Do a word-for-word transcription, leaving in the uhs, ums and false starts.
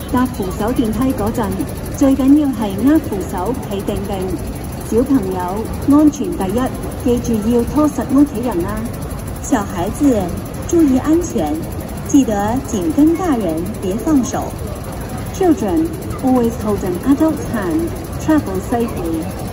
搭扶手電梯嗰陣，最緊要係握扶手企定定。小朋友安全第一，記住要拖實屋企人啦。 小孩子注意安全，記得緊跟大人，別放手。 Children always hold an adult's hand. Travel safely.